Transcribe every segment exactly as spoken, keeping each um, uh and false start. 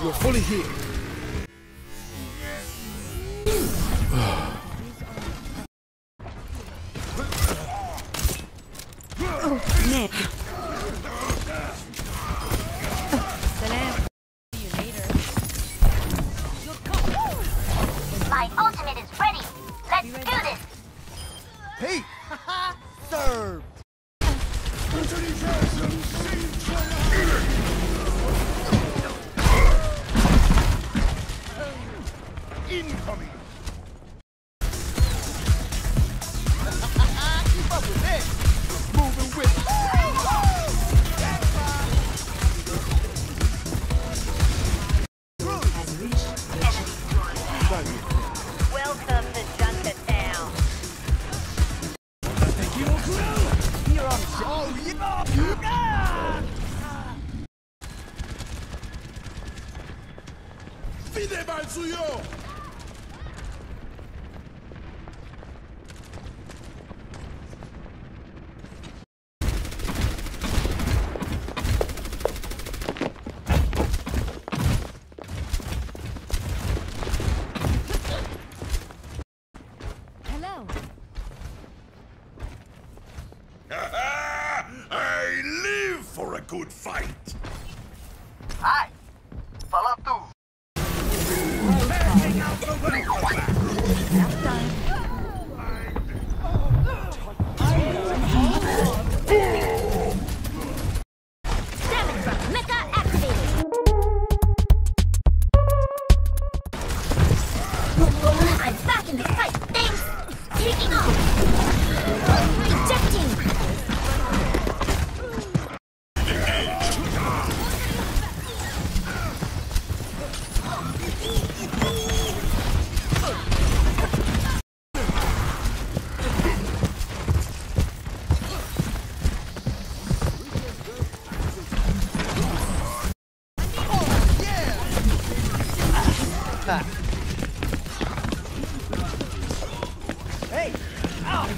You're fully healed. Oh, Nick. See you later. My ultimate is ready. Let's do this. Hey! Served! Incoming! Keep up with it! Moving with Welcome to Junkertown. Here on the oh, yeah! ¡Pide mal suyo! Hello. I live for a good fight. Ai! Fala tu! Damage from Mecha activated. I'm back in the fight. Thanks. Taking off. Ejecting. Hey! Ow!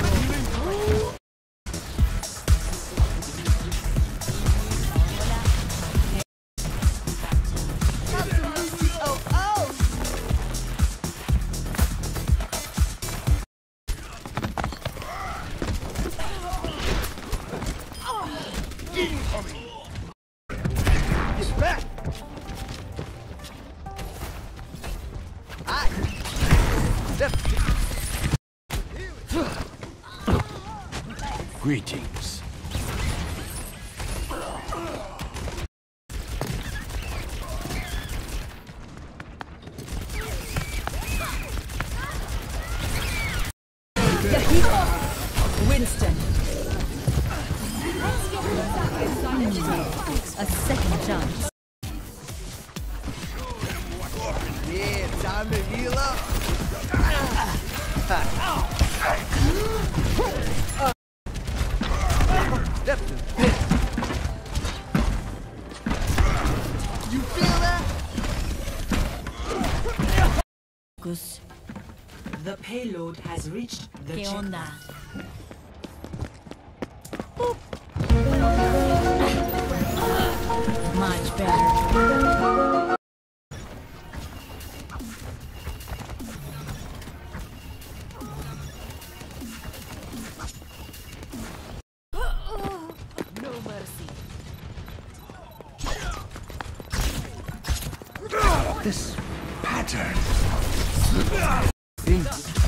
Incoming! Get back! Aye! Greetings. Winston. A second chance. Yeah, time to heal up. That's a bit. You feel that? Gus. The payload has reached the ¿Qué checkpoint. onda? Much better. No mercy. This pattern. Think